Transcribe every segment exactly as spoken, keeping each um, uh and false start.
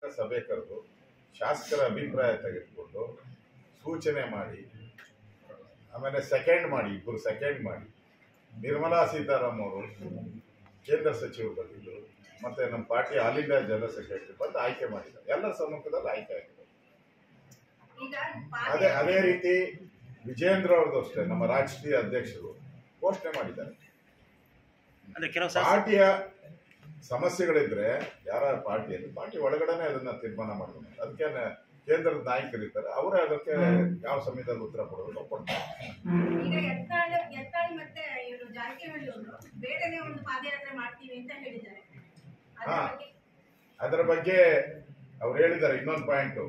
ಸಭೆ ಕರೆದು ಶಾಸಕರ ಅಭಿಪ್ರಾಯ ತೆಗೆದುಕೊಂಡು ಸೂಚನೆ ಮಾಡಿ ಆಮೇಲೆ ಸೆಕೆಂಡ್ ಮಾಡಿ ಇಬ್ಬರು ಸೆಕೆಂಡ್ ಮಾಡಿ ನಿರ್ಮಲಾ ಸೀತಾರಾಮ್ ಅವರು ಕೇಂದ್ರ ಸಚಿವರು ಬಂದಿದ್ದರು ಮತ್ತೆ ನಮ್ಮ party all India general secretary ಬಂದು ಆಯ್ಕೆ ಮಾಡಿದ್ದಾರೆ. ಎಲ್ಲರ ಸಮ್ಮುಖದಲ್ಲಿ ಆಯ್ಕೆ ಆಗಿದೆ. ಅದೇ ಅದೇ ರೀತಿ ವಿಜೇಂದ್ರ ಅವ್ರದ್ದು ಅಷ್ಟೇ ನಮ್ಮ ರಾಷ್ಟ್ರೀಯ ಅಧ್ಯಕ್ಷರು ಘೋಷಣೆ ಮಾಡಿದ್ದಾರೆ. ಪಾರ್ಟಿಯ ಸಮಸ್ಯೆಗಳಿದ್ರೆ ಯಾರ ಪಾರ್ಟಿಯಲ್ಲಿ ಪಾರ್ಟಿ ಒಳಗಡೆನೆ ಅದನ್ನ ತೀರ್ಮಾನ ಮಾಡಬೇಕು. ಅದಕ್ಕೆ ಕೇಂದ್ರದ ನಾಯಕರು ಇರ್ತಾರೆ, ಅವರೇ ಅದಕ್ಕೆ ಯಾವ ಸಮಯದಲ್ಲಿ ಉತ್ತರ ಕೊಡಬೇಕು ಕೊಡ್ತಾರೆ. ಈಗ ಯತ್ನಾಳ್ ಯತ್ನಾಳ್ ಮತ್ತೆ ಇವರು ಜಾರಕಿಹೊಳಿ ಅವರು ಬೇರೆನೇ ಒಂದು ಪಾದಯಾತ್ರೆ ಮಾಡ್ತೀವಿ ಅಂತ ಹೇಳಿದ್ದಾರೆ. ಹಾ, ಅದರ ಬಗ್ಗೆ ಅವ್ರು ಹೇಳಿದ್ದಾರೆ. ಇನ್ನೊಂದು ಪಾಯಿಂಟು,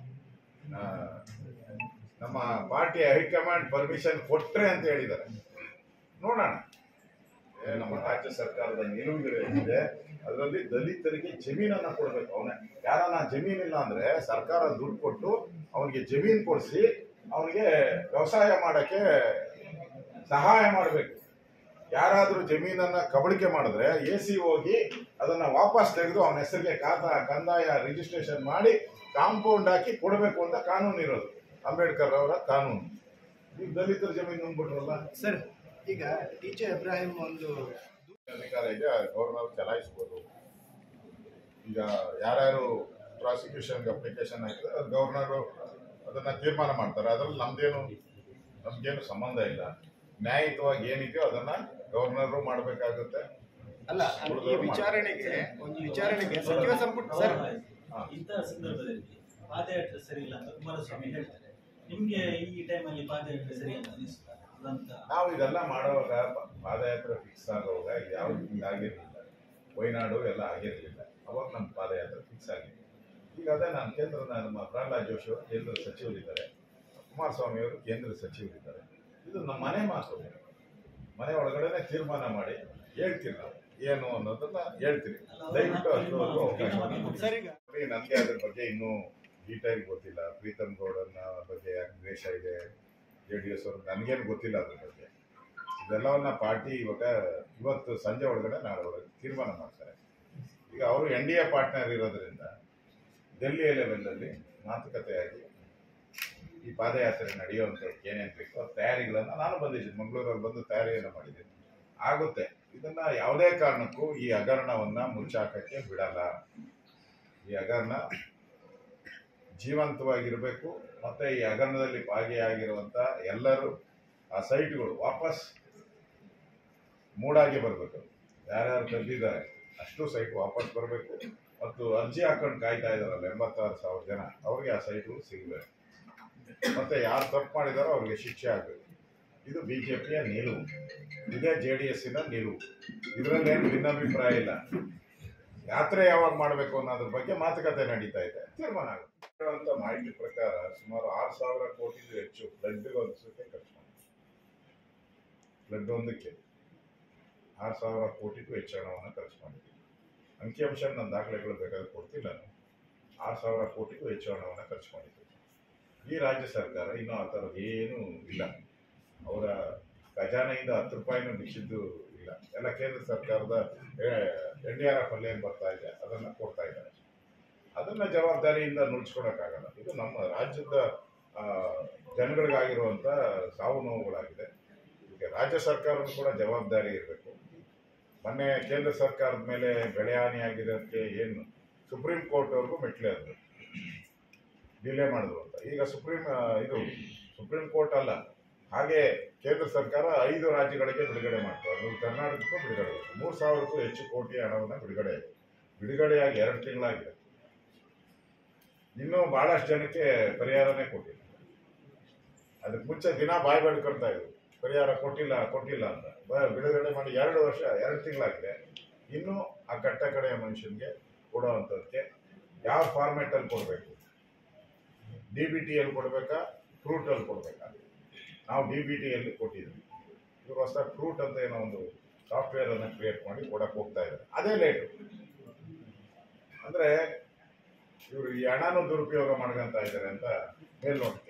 ನಮ್ಮ ಪಾರ್ಟಿಯ ಹೈಕಮಾಂಡ್ ಪರ್ಮಿಷನ್ ಕೊಟ್ರೆ ಅಂತ ಹೇಳಿದ್ದಾರೆ. ನೋಡೋಣ. ನಮ್ಮ ರಾಜ್ಯ ಸರ್ಕಾರದ ನಿಲುವುಗಳಿದೆ, ಅದರಲ್ಲಿ ದಲಿತರಿಗೆ ಜಮೀನನ್ನ ಕೊಡ್ಬೇಕು. ಅವನೇ ಯಾರನ್ನ ಜಮೀನಿಲ್ಲ ಅಂದ್ರೆ ಸರ್ಕಾರ ದುಡ್ಡು ಕೊಟ್ಟು ಅವನಿಗೆ ಜಮೀನು ಕೊಡಿಸಿ ಅವನಿಗೆ ವ್ಯವಸಾಯ ಮಾಡಕ್ಕೆ ಸಹಾಯ ಮಾಡಬೇಕು. ಯಾರಾದ್ರೂ ಜಮೀನನ್ನ ಕಬಳಿಕೆ ಮಾಡಿದ್ರೆ ಎ ಸಿ ಹೋಗಿ ಅದನ್ನ ವಾಪಸ್ ತೆಗೆದು ಅವನ ಹೆಸರಿಗೆ ಖಾತಾ ಕಂದಾಯ ರಿಜಿಸ್ಟ್ರೇಷನ್ ಮಾಡಿ ಕಾಂಪೌಂಡ್ ಹಾಕಿ ಕೊಡಬೇಕು ಅಂತ ಕಾನೂನು ಇರೋದು, ಅಂಬೇಡ್ಕರ್ ಅವರ ಕಾನೂನು. ಈಗ ದಲಿತರ ಜಮೀನು ನುಂಗ್ಬಿಟ್ರಲ್ಲ ಸರ್. ಈಗ ಟಿ ಜೆ ಇಬ್ರಾಹಿಂ ಒಂದು ಅಧಿಕಾರ ಇದೆ, ಗವರ್ನರ್ ಚಲಾಯಿಸ್ಬೋದು. ಈಗ ಯಾರ್ಯಾರು ಪ್ರಾಸಿಕ್ಯೂಷನ್ಗೆ ಅಪ್ಲಿಕೇಶನ್ ಹಾಕಿದ್ರೆ ಅದು ಗವರ್ನರು ಅದನ್ನ ತೀರ್ಮಾನ ಮಾಡ್ತಾರೆ. ಅದ್ರಲ್ಲಿ ನಮ್ದೇನು ನಮ್ಗೇನು ಸಂಬಂಧ ಇಲ್ಲ. ನ್ಯಾಯಯುತವಾಗಿ ಏನಿದೆಯೋ ಅದನ್ನ ಗವರ್ನರು ಮಾಡಬೇಕಾಗುತ್ತೆ. ಅಲ್ಲ, ಈ ವಿಚಾರಣೆಗೆ ಒಂದು ವಿಚಾರಣೆಗೆ ಸಚಿವ ಸಂಪುಟ ಸರ್ ಇಂತಹ ಸಂದರ್ಭದಲ್ಲಿ ಪಾದಯಾತ್ರೆ ಸರಿ ಇಲ್ಲ ಅಂತ ಕುಮಾರಸ್ವಾಮಿ ಹೇಳ್ತಾರೆ. ನಿಮ್ಗೆ ಈ ಟೈಮಲ್ಲಿ ಪಾದಯಾತ್ರೆ ಸರಿ ಅಂತ ಅನಿಸ್ತಾ? ನಾವು ಇದೆಲ್ಲ ಮಾಡುವಾಗ ಪಾದಯಾತ್ರೆ ಫಿಕ್ಸ್ ಆಗುವಾಗ ಯಾವ್ದು ಹಿಂಗಾಗಿರ್ಲಿಲ್ಲ. ವಯನಾಡು ಎಲ್ಲ ಆಗಿರಲಿಲ್ಲ. ಅವಾಗ ನಮ್ಮ ಪಾದಯಾತ್ರೆ ಫಿಕ್ಸ್ ಆಗಿದೆ. ಈಗ ಅದೇ ನಾನು ಕೇಂದ್ರ ನಮ್ಮ ಪ್ರಹ್ಲಾದ್ ಜೋಶಿ ಅವರು ಕೇಂದ್ರ ಸಚಿವರಿದ್ದಾರೆ, ಕುಮಾರಸ್ವಾಮಿ ಅವರು ಕೇಂದ್ರ ಸಚಿವರಿದ್ದಾರೆ. ಇದು ನಮ್ಮ ಮನೆ ಮಾತು. ಮನೆ ಒಳಗಡೆನೆ ತೀರ್ಮಾನ ಮಾಡಿ ಹೇಳ್ತೀವಿ ನಾವು ಏನು ಅನ್ನೋದನ್ನ ಹೇಳ್ತೀವಿ. ದಯವಿಟ್ಟು ಅಷ್ಟೊಂದು ಅವಕಾಶ ನನಗೆ ಅದ್ರ ಬಗ್ಗೆ ಇನ್ನೂ ಡೀಟೇಲ್ ಗೊತ್ತಿಲ್ಲ. ಪ್ರೀತಮ್ ಗೌಡನ ಬಗ್ಗೆ ಯಾಕೆ ದ್ವೇಷ ಇದೆ ಜೆ ಡಿ ಎಸ್ ಅವರು ನನಗೇನು ಗೊತ್ತಿಲ್ಲ ಅದ್ರ ಬಗ್ಗೆ. ಇದೆಲ್ಲವನ್ನ ಪಾರ್ಟಿ ಇವಾಗ ಇವತ್ತು ಸಂಜೆ ಒಳಗಡೆ ನಾಳೆ ಒಳಗೆ ತೀರ್ಮಾನ ಮಾಡ್ತಾರೆ. ಈಗ ಅವರು ಎನ್ ಡಿ ಎ ಪಾರ್ಟ್ನರ್ ಇರೋದ್ರಿಂದ ಡೆಲ್ಲಿ ಲೆವೆಲಲ್ಲಿ ಮಾತುಕತೆಯಾಗಿ ಈ ಪಾದಯಾತ್ರೆ ನಡೆಯುವಂಥದ್ದು ಏನೇನು ಬೇಕು ಆ ತಯಾರಿಗಳನ್ನು ನಾನು ಬಂದಿದ್ದೀನಿ, ಮಂಗಳೂರಲ್ಲಿ ಬಂದು ತಯಾರಿಯನ್ನು ಮಾಡಿದ್ದೀನಿ. ಆಗುತ್ತೆ. ಇದನ್ನ ಯಾವುದೇ ಕಾರಣಕ್ಕೂ ಈ ಹಗರಣವನ್ನ ಮುಚ್ಚಾಕಕ್ಕೆ ಬಿಡಲ್ಲ. ಈ ಹಗರಣ ಜೀವಂತವಾಗಿರಬೇಕು. ಮತ್ತೆ ಈ ಹಗರಣದಲ್ಲಿ ಭಾಗಿಯಾಗಿರುವಂತ ಎಲ್ಲರೂ ಆ ಸೈಟ್ಗಳು ವಾಪಸ್ ಮೂಡಾಗಿ ಬರಬೇಕು. ಯಾರ್ಯಾರು ಕದ್ದಿದ್ದಾರೆ ಅಷ್ಟು ಸೈಟ್ ವಾಪಸ್ ಬರಬೇಕು. ಮತ್ತು ಅರ್ಜಿ ಹಾಕೊಂಡು ಕಾಯ್ತಾ ಇದಾರಲ್ಲ ಎಂಬತ್ತಾರು ಸಾವಿರ ಜನ, ಅವ್ರಿಗೆ ಆ ಸೈಟ್ಗಳು ಸಿಗಬೇಕು. ಮತ್ತೆ ಯಾರು ತಪ್ಪು ಮಾಡಿದಾರೋ ಅವ್ರಿಗೆ ಶಿಕ್ಷೆ ಆಗಬೇಕು. ಇದು ಬಿಜೆಪಿಯ ನಿಲುವು, ಇದೇ ಜೆ ಡಿ ಎಸ್ಸಿನ ನಿಲುವು. ಇದರಲ್ಲೇನು ಭಿನ್ನಾಭಿಪ್ರಾಯ ಇಲ್ಲ. ಯಾತ್ರೆ ಯಾವಾಗ ಮಾಡಬೇಕು ಅನ್ನೋದ್ರ ಬಗ್ಗೆ ಮಾತುಕತೆ ನಡೀತಾ ಇದೆ, ತೀರ್ಮಾನ ಆಗುತ್ತೆ. ಅಂತ ಮಾಹಿತಿ ಪ್ರಕಾರ ಸುಮಾರು ಆರು ಸಾವಿರ ಕೋಟಿಗೂ ಹೆಚ್ಚು ಬ್ಲಡ್ ಒಂದಕ್ಕೆ ಖರ್ಚು ಮಾಡಿ ಬ್ಲಡ್ ಒಂದಕ್ಕೆ ಆರು ಸಾವಿರ ಕೋಟಿಗೂ ಹೆಚ್ಚು ಹಣವನ್ನು ಖರ್ಚು ಮಾಡಿದ್ದೀವಿ. ಅಂಕಿಅಂಶ ನನ್ನ ದಾಖಲೆಗಳು ಬೇಕಾದ್ರೆ ಕೊಡ್ತಿಲ್ಲ. ನಾನು ಆರು ಸಾವಿರ ಕೋಟಿಗೂ ಹೆಚ್ಚು ಹಣವನ್ನು ಖರ್ಚು ಮಾಡಿದ್ದೀವಿ. ಈ ರಾಜ್ಯ ಸರ್ಕಾರ ಇನ್ನೂ ಆ ಥರದ್ದು ಏನೂ ಇಲ್ಲ. ಅವರ ಖಜಾನೆಯಿಂದ ಹತ್ತು ರೂಪಾಯಿನೂ ಬಿಚ್ಚಿದ್ದು ಇಲ್ಲ. ಎಲ್ಲ ಕೇಂದ್ರ ಸರ್ಕಾರದ ಎನ್ ಡಿ ಆರ್ ಎಫ್ ಅಲ್ಲಿ ಏನು ಬರ್ತಾ ಇದೆ ಅದನ್ನು ಕೊಡ್ತಾ ಇದ್ದಾರೆ. ಅದನ್ನ ಜವಾಬ್ದಾರಿಯಿಂದ ನುಡ್ಸ್ಕೊಳಕ್ಕಾಗಲ್ಲ. ಇದು ನಮ್ಮ ರಾಜ್ಯದ ಜನಗಳಿಗಾಗಿರುವಂಥ ಸಾವು ನೋವುಗಳಾಗಿದೆ. ಇದಕ್ಕೆ ರಾಜ್ಯ ಸರ್ಕಾರವೂ ಕೂಡ ಜವಾಬ್ದಾರಿ ಇರಬೇಕು. ಮೊನ್ನೆ ಕೇಂದ್ರ ಸರ್ಕಾರದ ಮೇಲೆ ಬೆಳೆ ಹಾನಿಯಾಗಿರೋದಕ್ಕೆ ಏನು ಸುಪ್ರೀಂ ಕೋರ್ಟ್ ಅವ್ರಿಗೂ ಮೆಟ್ಲೇದ್ರು, ಡಿಲೇ ಮಾಡಿದ್ರು ಅಂತ. ಈಗ ಸುಪ್ರೀಂ ಇದು ಸುಪ್ರೀಂ ಕೋರ್ಟ್ ಅಲ್ಲ, ಹಾಗೆ ಕೇಂದ್ರ ಸರ್ಕಾರ ಐದು ರಾಜ್ಯಗಳಿಗೆ ಬಿಡುಗಡೆ ಮಾಡ್ತಾರೆ. ನೀವು ಕರ್ನಾಟಕಕ್ಕೂ ಬಿಡುಗಡೆ ಇದೆ. ಮೂರು ಸಾವಿರಕ್ಕೂ ಹೆಚ್ಚು ಕೋಟಿ ಹಣವನ್ನು ಬಿಡುಗಡೆ ಇದೆ. ಬಿಡುಗಡೆಯಾಗಿ ಎರಡು ತಿಂಗಳಾಗಿದೆ. ಇನ್ನೂ ಬಹಳಷ್ಟು ಜನಕ್ಕೆ ಪರಿಹಾರನೇ ಕೊಟ್ಟಿಲ್ಲ. ಅದಕ್ಕೆ ಮುಂಚೆ ದಿನ ಬಾಯಿ ಬೇಡ್ಕೊಳ್ತಾ ಇದ್ರು ಪರಿಹಾರ ಕೊಟ್ಟಿಲ್ಲ ಕೊಟ್ಟಿಲ್ಲ ಅಂತ. ಬಿಡುಗಡೆ ಮಾಡಿ ಎರಡು ವರ್ಷ ಎರಡು ತಿಂಗಳಾಗಿದೆ. ಇನ್ನೂ ಆ ಕಟ್ಟ ಕಡೆಯ ಮನುಷ್ಯನಿಗೆ ಕೊಡುವಂಥದ್ದಕ್ಕೆ ಯಾವ ಫಾರ್ಮೆಟಲ್ಲಿ ಕೊಡಬೇಕು, ಡಿ ಬಿ ಟಿಯಲ್ಲಿ ಕೊಡಬೇಕಾ ಫ್ರೂಟಲ್ಲಿ ಕೊಡಬೇಕಾ? ನಾವು ಡಿ ಬಿ ಟಿಯಲ್ಲಿ ಕೊಟ್ಟಿದ್ವಿ. ಇವರು ಹೊಸ ಫ್ರೂಟ್ ಅಂತ ಏನೋ ಒಂದು ಸಾಫ್ಟ್ವೇರನ್ನು ಕ್ರಿಯೇಟ್ ಮಾಡಿ ಕೊಡಕ್ಕೆ ಹೋಗ್ತಾ ಇದ್ದಾರೆ. ಅದೇ ಲೇಟು. ಅಂದರೆ ಇವರು ಈ ಹಣನೂ ದುರುಪಯೋಗ ಮಾಡ್ಕೊಂತ ಇದ್ದಾರೆ ಅಂತ ಮೇಲ್ನೋಟಕ್ಕೆ